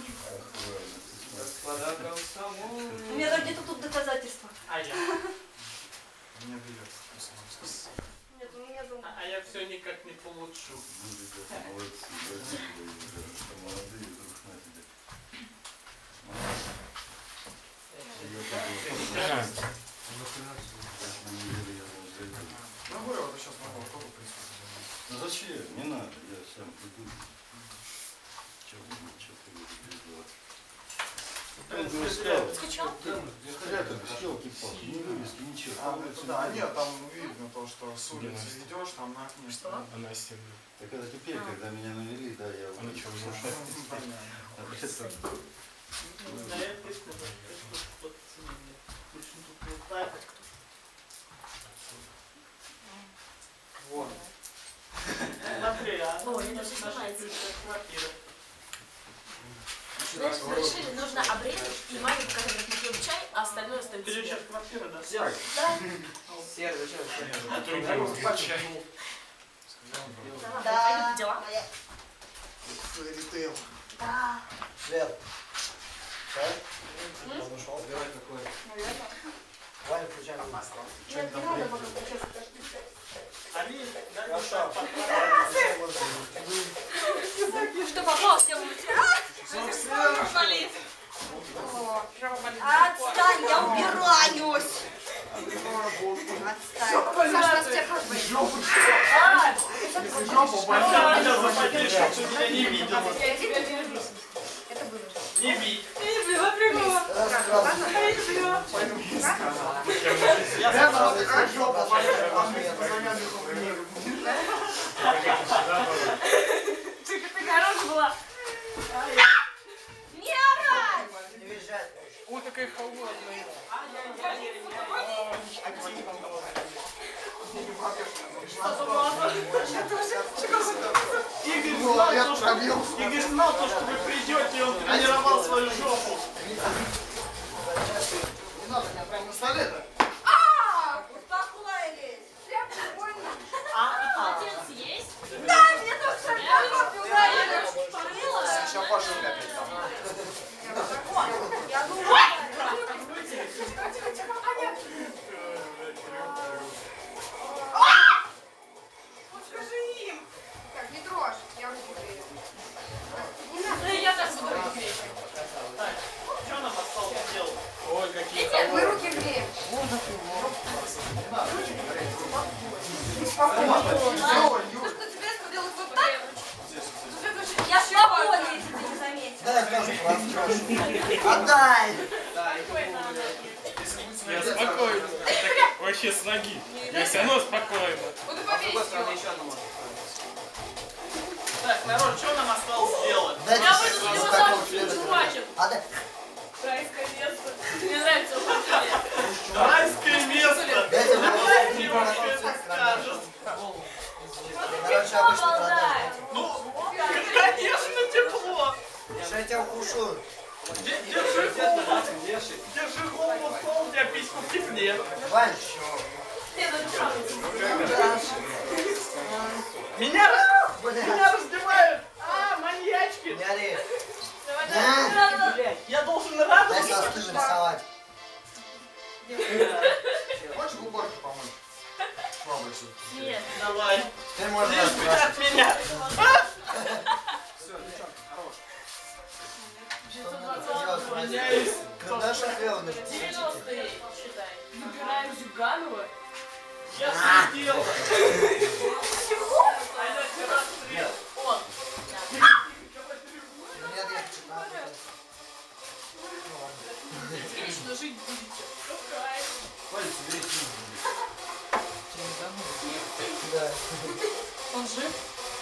Господа комсомол. У меня там где-то тут доказательства. А я? Мне билет в комсомольский. Нет, у меня дома. А я все никак не получу. Ну, говорю, вот сейчас могу автобус, в принципе, Ну зачем? Не надо, я сам приду. Что ты Скучал? елки-палки, не вывески, ничего. А, это да, нет, там видно то, что с улицы идешь, там на окне стоит. Она стены. Так это теперь, когда меня навели, да, я Ну что, Ну, понятно. Да, я писал, да. Вот мне. Очень тут не так. Вот. Смотри, а Ой, это наша всё снимается. квартира. Знаешь, мы решили, нужно обрезать и маме показать, как мы пьем чай, а остальное оставить Ключ себе. от квартиры, да? Да? Серый, зачем? Да. Как дела? Ритейл. Да. Свет. Чай? Выбирай какой. Ваня, включаем. Нет, не надо было сейчас. Они, да, Хорошо. Что попал, тем болит. Отстань, я убираюсь. Отстань. Саша, нас всех разбудит. жопу. А! Если жопу Меня большая. западешь, что ты меня не видела. Я тебя вижу. Это было. Не видь. Не было прикола. Поэтому не сказал. Я сказал, такая жопа большая, а мы завязываем книгу. Ты хорошая была. Не орать! Не визжать. Ой, какая холодная. Игорь знал то, что вы придете, и он тренировал свою жопу. Не надо, я прям на столе-то. Успокоились. Полотенце есть? Да, мне тоже Сейчас Паша опять там. Я думаю, Скажи им. Так, не трожь. Я руку грею. Не надо. Ну, я так буду греть. Что нам осталось делать? Ой, какие Мы руки греем. то, что тебе делать вот так, я свободна, если ты не заметил. Дай я тоже прошу. Отдай! Я спокойно. Так, вообще с ноги. Я все равно спокойно. Буду повесить его. Так, народ, что нам осталось сделать? Дайте Я выйду за него такого замуж, члена. чувачек. Отдай. Райское место. Мне нравится его портрет. Райское место! Дайте мне Давайте девушка это скажет. Короче, обычно продажа. Ну, конечно, тепло. Что я тебя укушу? Держи голову. Держи голову в пол, у тебя письку в тепле. Вань, Меня раздевают. А, маньячки. не ори. Блядь, я должен Дай радоваться. соски нарисовать. Хочешь в уборке помочь? Шваброй сюда. Нет. Давай. Ты можешь Лишь бы расспрашивать. от меня. Все, девчонки, хорош. Что надо делать, Вань? Меняюсь. Карандашом сделано. 90-е, считай. Выбираем Зюганова. Я следил. Он. Нет, я читал. Вечно жить будете. Да. Он жив?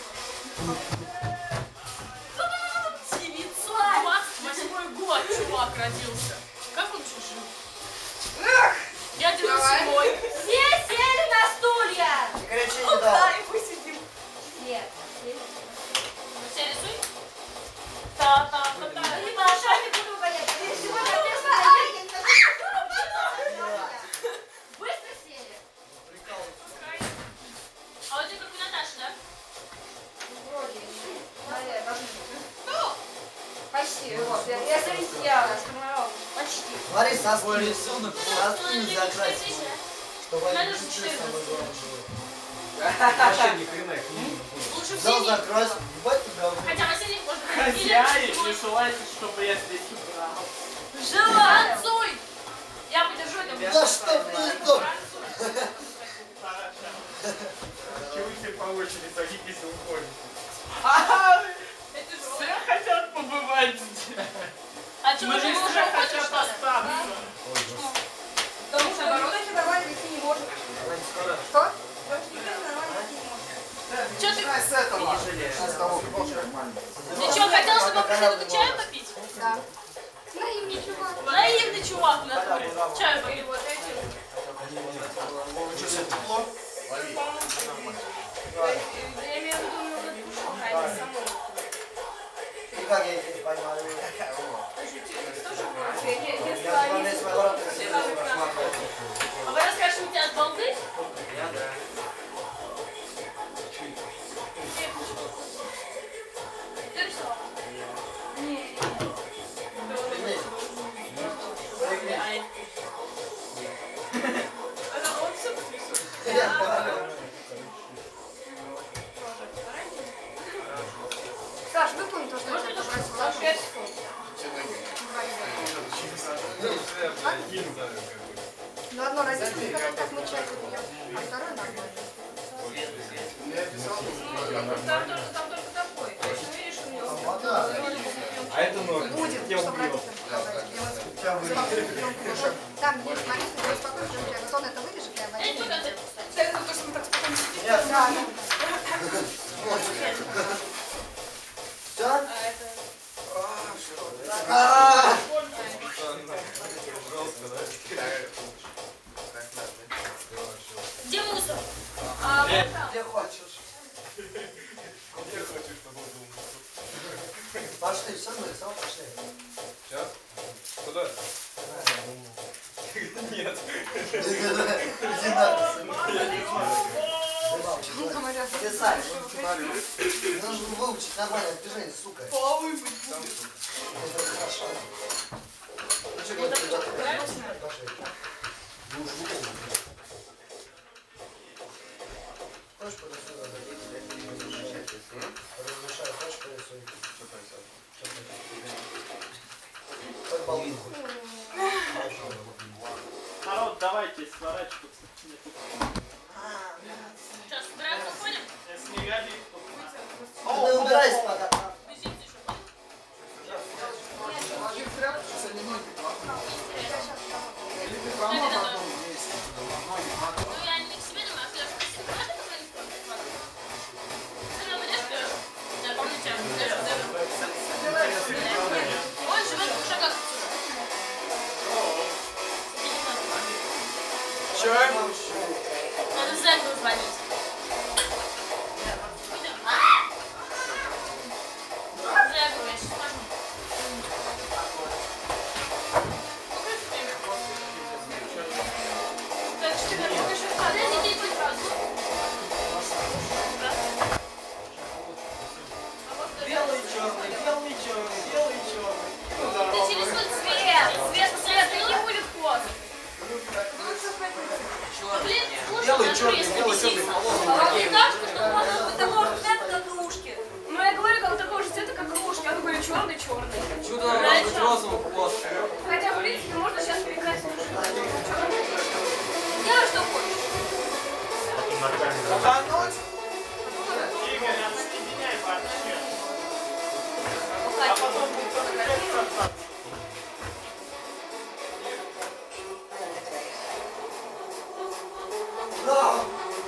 28-й год чувак родился. Как он еще жив? Я 97-й. Все сели на стулья! Не кричи, не дал. и мы сидим. Нет. Все рисуй? Та-та-та-та. Не Маша, не буду гонять. Ты сегодня опять быстро сели. А у тебя как у Наташи, да? Вроде. Почти. Вот. Я сориентировала, сформировала. Почти. Смотри, соски не закрасить. Чтобы они Надо же чуть-чуть самое главное было. Вообще ни хрена их не Лучше в Зал синий. закрасить. Ебать ты говно. Хотя во синих можно Хозяин, не желайте, чтобы я здесь убрал. Танцуй! Я подержу это. Да что ты? Чего вы все по очереди садитесь и уходите? Это же Все хотят побывать здесь. А что, Но мы же не уже все уходим, хотят что ли? остаться. Потому что обороты нормально вести не может. Что? Больше никто нормально вести не может. Чё ты? Начинай с этого. С того, кто нормально. Ты что, хотел, чтобы мы пришли тут чаю попить? Да. Наивный чувак. Наивный чувак, в натуре. Чаю попить. Вот эти. Что, все тепло? Я имею в виду, надо душу, а не саму. И как я их не поймаю? Если Я они... весь ворот А вы расскажете, у тебя от балды? Ты рисовал? Ай. Это он все рисует? Саш, выполни то, что я тебя попросила. 5 секунд. Ну, одно родители, когда так мы чай пьем, а второе нормально. Там только такой. То есть, ну, видишь, у него Вода. А это ноль. Будет, Я чтобы убил. родителям показать. Я вот вот там есть момент, где успокоишь, говорю, вот он это вырежет, я возьму. это то, что мы так спокойно сидим. Нет. Да, Все? Где мусор? Где хочешь. Где хочешь, чтобы он был? Пошли, все нарисовал, пошли. Сейчас? Куда? Нет. Иди надо. Писать. Нужно выучить нормальное движение, сука. Это хорошо. Ну что, говорит, ребята, пошли. Хочешь порисуй, разрешаю, хочешь порисуй. Хоть балку. Народ, давайте сворачиваться. Сейчас, убираться уходим? Снеговик. Ты убирайся пока. Или ты права потом вместе. Ну, я не к себе думаю, а Сережа, ты можно позвонить в квартиру? Ты выйдешь, Сережа? Да, помните, он живет в 2 шагах отсюда. Че? Надо зэку звонить. Зэку, я сейчас скажу. Так, что ты пока еще подожди, иди сразу. Белый, черный, белый, черный, белый, черный. Ты через свой цвет, и не будет козы. Блин, слушай, Белый, на черный, туристе белый, висит. черный, А вам не кажется, что можно быть Такого же цвета, как кружки. Ну, я говорю, как такого же цвета, как кружки. Он говорит, черный. Чудо может быть розовым хвост. Хотя, в принципе, можно сейчас перекрасить черный. Делай, что хочешь. Игорь, отсоединяй вообще. А потом будет только 5%. Да!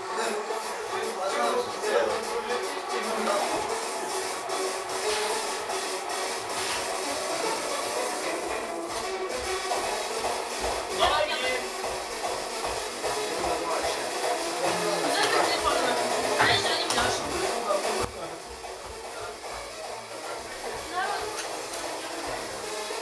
Закрой телефон. Раньше не мнешь. Народ.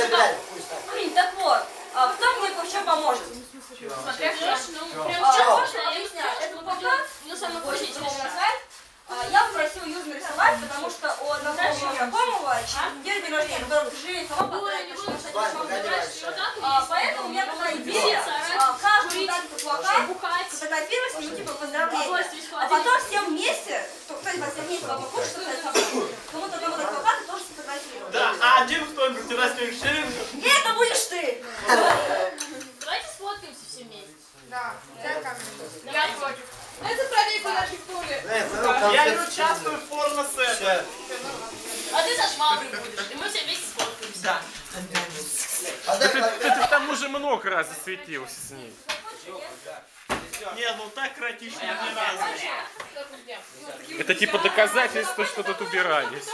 блядь, хуй ставь. Так вот, кто мне вообще поможет? Смотря кто. Можно объяснять? Это пока очень трудно назвать. Я попросила Юру нарисовать, потому что у одного моего знакомого день рождения, который, к сожалению, сама поэтому у меня такая идея, каждый вот этот плакат фотографировать, ну типа поздравления, а потом всем вместе, кто из вас всем вместе покушать, кому-то одному этот плакат и тоже сфотографировать. Да, а один кто-нибудь террасную вечеринку. Это будешь ты! Давайте сфоткаемся все вместе. Да, взять камеру. Я против. Это проверка на Виктории. Я не участвую в порно-сете. А ты со шваброй будешь, и мы все вместе сфоткаемся. Да. Отдай, Ты там уже много раз засветился с ней. Не, ну так кротично ни разу. Это типа доказательство, что тут убирались.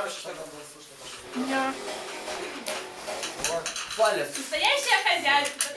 палец. Настоящая хозяйка.